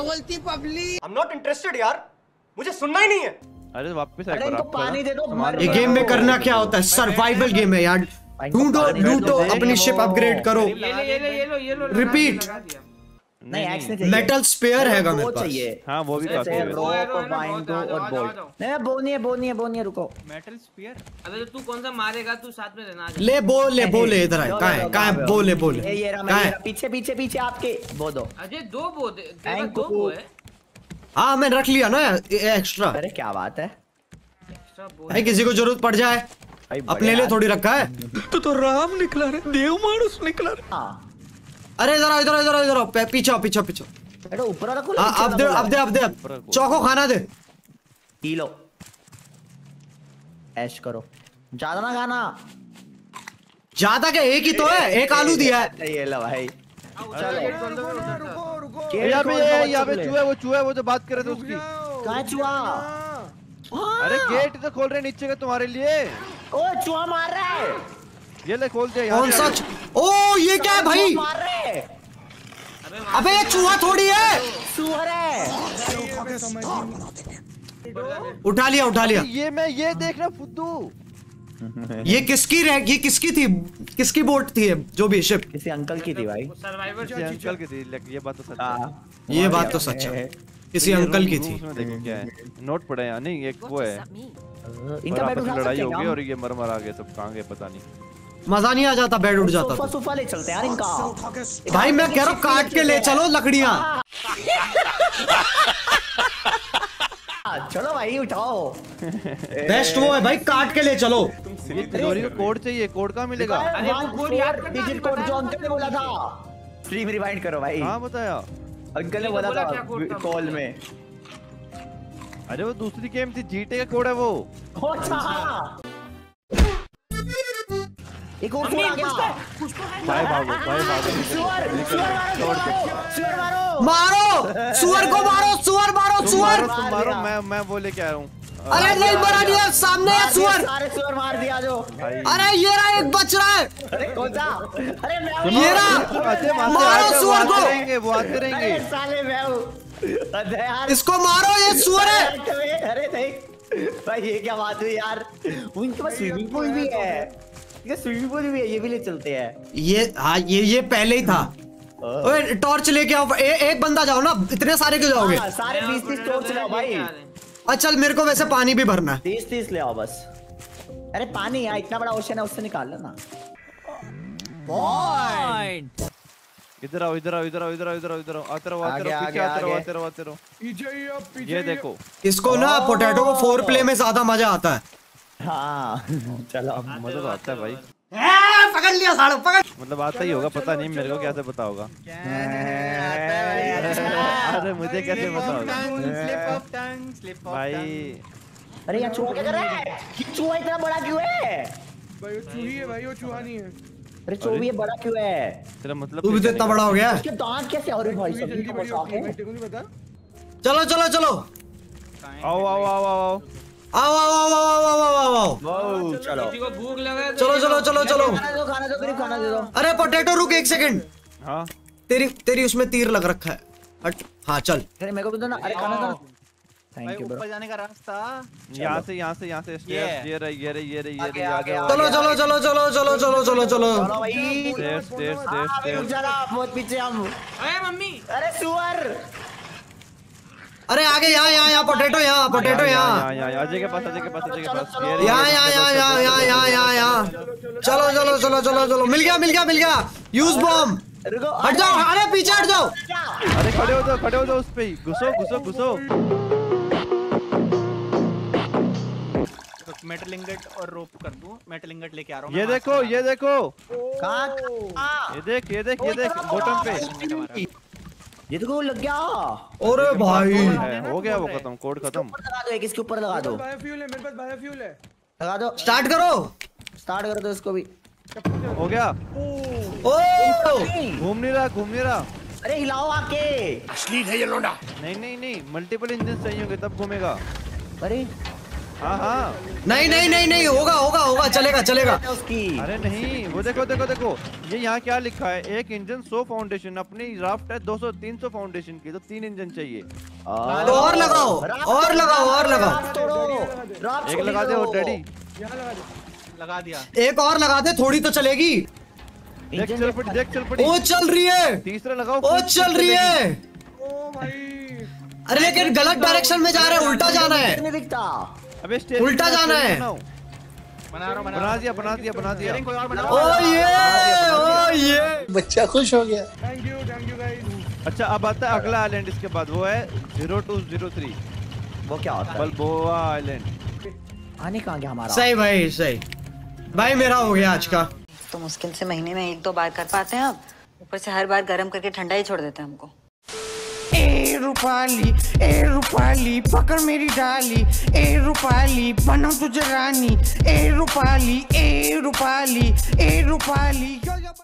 बोलती public. I'm not interested यार, मुझे सुनना ही नहीं है। अरे वापस अरे इनको पानी दे दो। ये गेम में करना क्या होता है? सर्वाइवल गेम है यार। ढूंढो लूटो, अपनी शिप अपग्रेड करो। ये लो रिपीट। नहीं एक्स नहीं चाहिए। मेटल स्पेयर हैगा मेरे पास। चाहिए। हाँ वो भी काफी है। रोप वाइंड और बोल्ट। नहीं बो नहीं है रुको। Metal spear. अबे तो तू कौन सा मारेगा? तू साथ में रहना। ले बोले इधर है। कहां है बोले ये रहा पीछे आपके बो दो। अजय दो बो दे। दो बो है। हाँ मैं रख लिया ना एक्स्ट्रा। अरे क्या बात है। भाई किसी को जरूरत पड़ जाए अपने लिए थोड़ी रखा है। तो राम निकला रे, देव मानुस निकला रे। अरे इधर पीछे बेटा ऊपर वाला खोल। अब दे चौको खाना दे। पी लो ऐश करो, ज्यादा ना खाना। ज्यादा क्या, एक ही तो है, एक आलू दिया है। ये लो भाई रुको यहाँ पे चूहा है वो जो बात कर रहे थे उसकी। कहाँ चूहा? अरे गेट तो खोल रहे नीचे का तुम्हारे लिए। ओ चूहा मार रहा है। ये ले खोल दिया। कौन सा? ओ ये क्या है भाई? मार रहे। अबे ये चूहा थोड़ी है, सुअर है। उठा लिया। ये देखना फुद्दू। ये किसकी थी? किसकी बोट थी जो भी शिप? किसी अंकल की थी भाई। अंकल की थी। ये बात तो सच है। ये बात तो सच है, किसी अंकल की थी। देखो क्या है, नोट पड़े हैं। नहीं एक वो है, इनका बेड उठा लड़ाई सकते हो गई हैं और ये मर आ गए सब। कहां गए पता नहीं। मजा नहीं आ जाता, बेड उठ जाता। सोफा ले चलते हैं यार इनका। भाई मैं कह रहा हूँ काट के ले चलो लकड़ियाँ। चलो भाई उठाओ। बेस्ट वो है भाई, काट के ले चलो। ये तिजोरी का कोड चाहिए। कोड कहाँ मिलेगा? डिजिट कोड जो अंकल ने बोला था। स्ट्रीम रिवाइंड करो भाई। हाँ बताया अंकल ने बोला था कॉल में। अरे वो दूसरी गेम थी, जीटे का कोड है वो। एक और फोन आ गया। भाई भागो। मारो सुअर को, मारो। मैं वो लेके आया हूँ। अरे नहीं बना दिया, सामने है सुअर। सारे सुअर मार दिया जो। अरे ये रहा, एक बच रहा है। अरे कौन सा? अरे मैं ये रहा, मारो सुअर को। वो आते रहेंगे। साले मैं हूँ। इसको मारो, ये सुअर है। अरे नहीं भाई ये क्या बात हुई यार। उनके पास स्विमिंग पूल भी है। स्विमिंग पूल भी है, ये भी ले चलते हैं। ये पहले ही था। ओए टॉर्च लेके आओ। एक बंदा जाओ ना, इतने सारे क्यों जाओगे? सारे 20-30 टॉर्च ले आओ भाई। अच्छा मेरे को वैसे पानी भी भरना है। 30 ले आओ बस। अरे पानी यार, इतना बड़ा ओशन है, उससे निकाल लो ना। इधर आओ। आते रहो। ये देखो इसको ना पोटैटो को 4 प्ले में ज्यादा मजा आता है। हाँ चलो मजा तो आता है भाई। पकड़ लिया सालो, पकड़। मतलब आता ही होगा, पता नहीं मेरे को कैसे पता होगा। अरे मुझे कैसे पता होगा भाई? अरे यार चूहा क्या कर रहा है? चूहा इतना बड़ा क्यों है? भाई वो चूही है भाई, वो चूहा नहीं है। अरे चूहा ये बड़ा क्यों है? तेरा मतलब तू भी तो इतना बड़ा हो गया। उसके दांत कैसे? अरे भाई सभी को मजाक है। चलो आओ। चलो भूख लगा। चलो। खाना दे दो। अरे पोटैटो रुक 1 सेकंड। हाँ तेरी उसमें तीर लग रखा है। हट। हाँ चल। अरे मेरे को भी दो ना। अरे खाना। Thank you bro. ऊपर जाने का रास्ता यहाँ से स्टेयर्स। ये रही चलो। भाई स्टेयर्स। बहुत पीछे हम। अरे मम्मी। अरे सुअर। अरे आगे यहाँ पोटैटो यहाँ। अजय के पास यहाँ। चलो। मिल गया। Use bomb. हट जाओ। अरे पीछे हट जाओ। अरे खड़े हो जाओ उस पे ही। घुसो। मेटल इंगट और रोप कर दूं। मेटल इंगट लेके आ रहा हूं। ये देखो कहाँ? ये देख बॉटम पे। ये तो लग गया। अरे भाई हो गया वो खत्म। कोड खत्म। लगा दो, एक इसके ऊपर लगा दो। बायोफ्यूल है मेरे पास, बायोफ्यूल है। लगा दो। स्टार्ट करो तो इसको भी। हो गया। घूम नहीं रहा। अरे हिलाओ आके। नहीं मल्टीपल इंजन चाहिए होंगे तब घूमेगा। अरे हाँ हाँ। नहीं नहीं नहीं नहीं, होगा होगा होगा, चलेगा चलेगा। उसकी अरे नहीं, वो देखो देखो देखो, ये यहाँ क्या लिखा है, एक इंजन 100 फाउंडेशन, अपनी राफ्ट है 200-300 फाउंडेशन की, तो 3 इंजन चाहिए। तो और लगाओ और लगाओ और लगाओ, एक लगा दे और डैडी। लगा दिया। एक और लगा दे, थोड़ी तो चलेगी। देख चल पड़ी, देख चल पड़ी। ओ चल रही है, तीसरा लगाओ। ओ चल रही है। ओ भाई अरे लेकिन गलत डायरेक्शन में जा रहे हैं, उल्टा जाना है। नहीं दिखता। अबे उल्टा जाना है। बना दिया बना दिया बना दिया। ओ ये बच्चा खुश हो गया। Thank you guys. अच्छा अब आता है अगला आइलैंड, इसके बाद वो है 0203। वो क्या होता है? Balboa Island. आने कहाँ गया हमारा? सही भाई सही भाई, मेरा हो गया आज का। तो मुश्किल से महीने में 1-2 बार कर पाते हैं अब, ऊपर से हर बार गर्म करके ठंडा ही छोड़ देते हैं हमको। ए रूपाली पकड़ मेरी डाली, ए रूपाली बनाऊं तुझे रानी, ए रूपाली